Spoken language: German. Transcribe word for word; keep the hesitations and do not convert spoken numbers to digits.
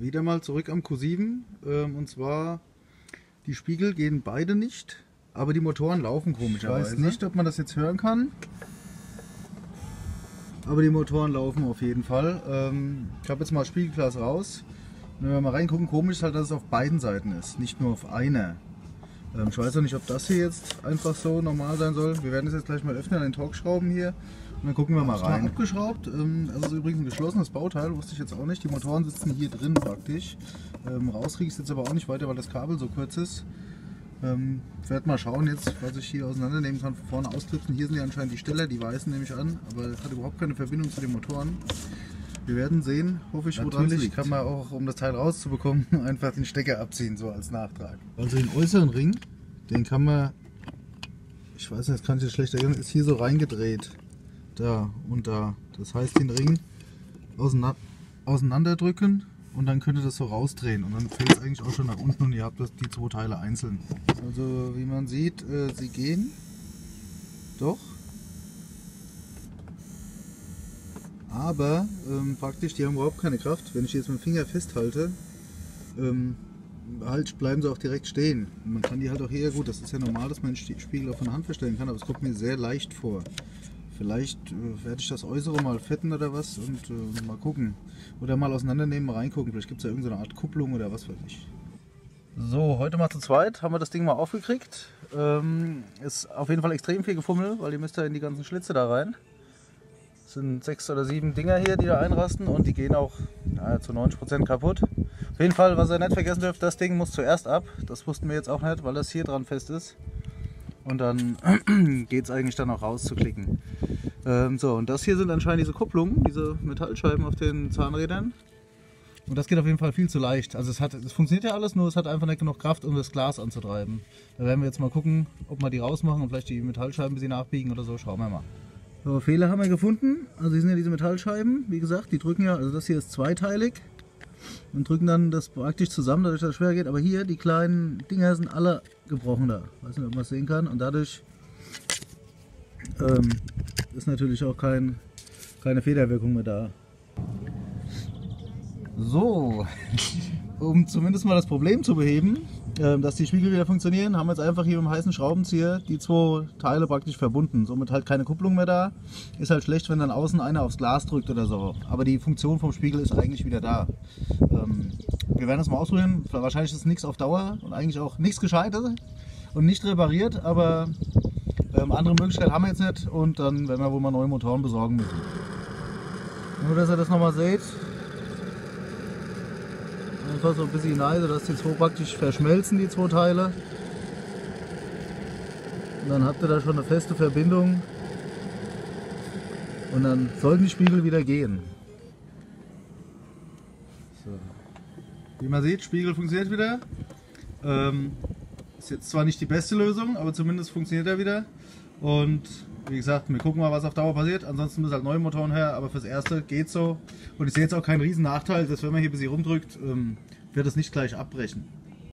wieder mal zurück am Q sieben. Ähm, und zwar, die Spiegel gehen beide nicht, aber die Motoren laufen komischerweise. Ich weiß nicht, ob man das jetzt hören kann. Aber die Motoren laufen auf jeden Fall. Ähm, ich habe jetzt mal das Spiegelglas raus. Und wenn wir mal reingucken, komisch ist halt, dass es auf beiden Seiten ist, nicht nur auf einer. Ähm, ich weiß auch nicht, ob das hier jetzt einfach so normal sein soll. Wir werden es jetzt gleich mal öffnen, an den Torx-Schrauben hier. Und dann gucken wir mal rein. Abgeschraubt. Ähm, das ist übrigens ein geschlossenes Bauteil, wusste ich jetzt auch nicht. Die Motoren sitzen hier drin praktisch. Ähm, rauskriege ich es jetzt aber auch nicht weiter, weil das Kabel so kurz ist. Ähm, ich werde mal schauen jetzt, was ich hier auseinandernehmen kann, von vorne ausklipsen. Hier sind ja anscheinend die Steller, die weißen nehme ich an, aber es hat überhaupt keine Verbindung zu den Motoren. Wir werden sehen, hoffe ich, wo dran liegt. Natürlich kann man auch, um das Teil rauszubekommen, einfach den Stecker abziehen, so als Nachtrag. Also den äußeren Ring, den kann man, ich weiß nicht, das kann ich jetzt schlecht erinnern, ist hier so reingedreht. Da und da. Das heißt, den Ring auseinanderdrücken. Und dann könnt ihr das so rausdrehen und dann fällt es eigentlich auch schon nach unten und ihr habt das, die zwei Teile einzeln. Also wie man sieht, äh, sie gehen doch, aber ähm, praktisch, die haben überhaupt keine Kraft. Wenn ich jetzt mit dem Finger festhalte, ähm, halt bleiben sie auch direkt stehen. Und man kann die halt auch hier, gut, das ist ja normal, dass man den Spiegel auch von der Hand verstellen kann, aber es kommt mir sehr leicht vor. Vielleicht äh, werde ich das Äußere mal fetten oder was und äh, mal gucken. Oder mal auseinandernehmen, mal reingucken. Vielleicht gibt es ja irgendeine Art Kupplung oder was weiß ich. So, heute mal zu zweit haben wir das Ding mal aufgekriegt. Ähm, ist auf jeden Fall extrem viel Gefummel, weil ihr müsst ja in die ganzen Schlitze da rein. Es sind sechs oder sieben Dinger hier, die da einrasten und die gehen auch naja, zu neunzig Prozent kaputt. Auf jeden Fall, was ihr nicht vergessen dürft, das Ding muss zuerst ab. Das wussten wir jetzt auch nicht, weil das hier dran fest ist. Und dann geht es eigentlich dann auch rauszuklicken. Ähm, so, und das hier sind anscheinend diese Kupplungen, diese Metallscheiben auf den Zahnrädern. Und das geht auf jeden Fall viel zu leicht. Also es, hat, es funktioniert ja alles, nur es hat einfach nicht genug Kraft, um das Glas anzutreiben. Da werden wir jetzt mal gucken, ob wir die rausmachen und vielleicht die Metallscheiben ein bisschen nachbiegen oder so. Schauen wir mal. So, Fehler haben wir gefunden. Also hier sind ja diese Metallscheiben, wie gesagt, die drücken ja, also das hier ist zweiteilig. Und drücken dann das praktisch zusammen, dadurch dass es schwer geht. Aber hier, die kleinen Dinger sind alle gebrochen da. Ich weiß nicht, ob man es sehen kann. Und dadurch ähm, ist natürlich auch kein, keine Federwirkung mehr da. So, um zumindest mal das Problem zu beheben, äh, dass die Spiegel wieder funktionieren, haben wir jetzt einfach hier mit dem heißen Schraubenzieher die zwei Teile praktisch verbunden. Somit halt keine Kupplung mehr da. Ist halt schlecht, wenn dann außen einer aufs Glas drückt oder so. Aber die Funktion vom Spiegel ist eigentlich wieder da. Ähm, wir werden das mal ausprobieren. Wahrscheinlich ist es nichts auf Dauer und eigentlich auch nichts Gescheites und nicht repariert, aber ähm, andere Möglichkeiten haben wir jetzt nicht und dann werden wir wohl mal neue Motoren besorgen müssen. Nur, dass ihr das nochmal seht. Einfach so ein bisschen hinein, sodass die zwei praktisch verschmelzen, die zwei Teile. Und dann habt ihr da schon eine feste Verbindung. Und dann sollten die Spiegel wieder gehen. So. Wie man sieht, Spiegel funktioniert wieder. Ähm, ist jetzt zwar nicht die beste Lösung, aber zumindest funktioniert er wieder. Und wie gesagt, wir gucken mal, was auf Dauer passiert. Ansonsten müssen halt neue Motoren her, aber fürs Erste geht so. Und ich sehe jetzt auch keinen riesen Nachteil, dass wenn man hier ein bisschen rumdrückt, ähm, wird es nicht gleich abbrechen.